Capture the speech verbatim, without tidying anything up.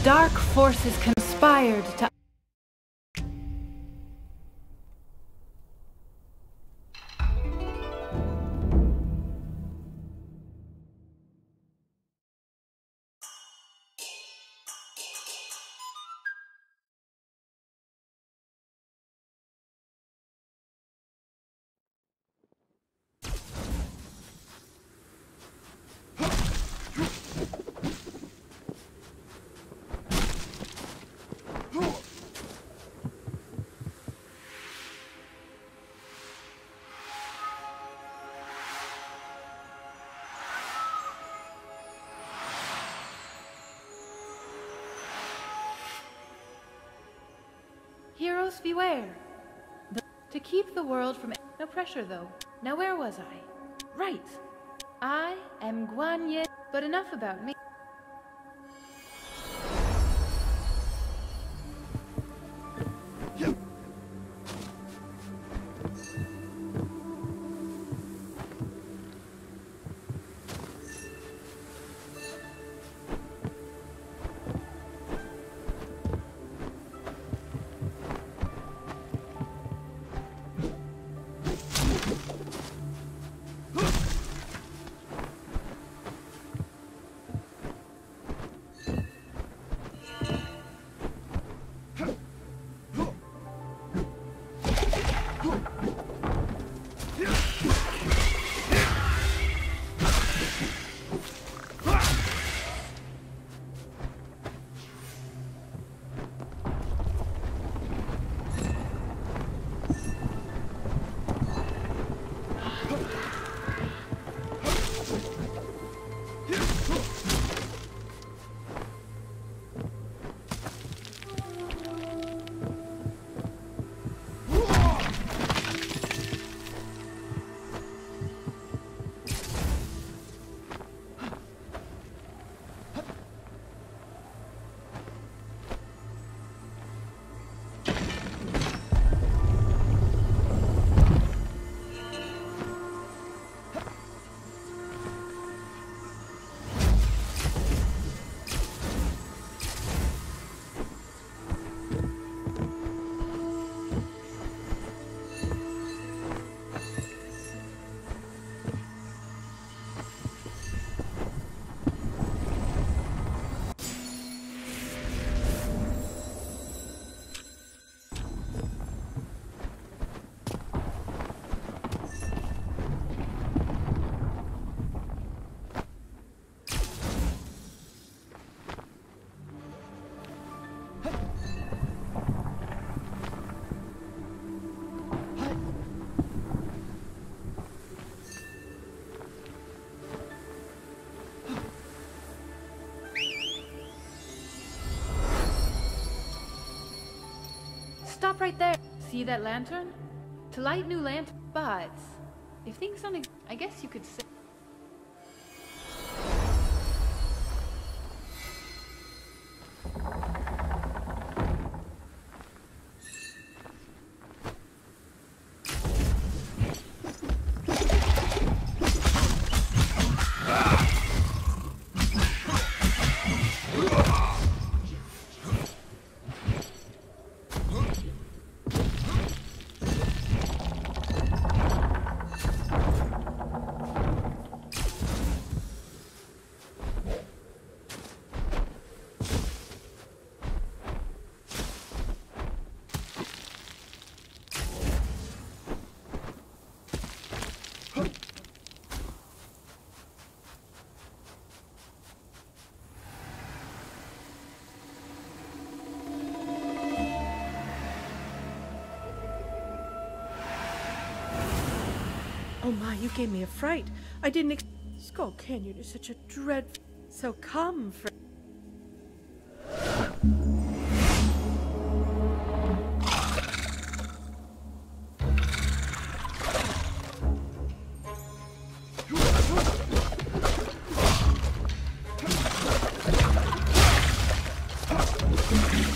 dark forces conspired to... Heroes beware. The, to keep the world from... No pressure, though. Now where was I? Right. I am Guan Yin. But enough about me. Stop right there. See that lantern? To light new lantern. But if things don't, ex I guess you could say. Oh my, you gave me a fright. I didn't ex- Skull Canyon is such a dread... So come, friend. You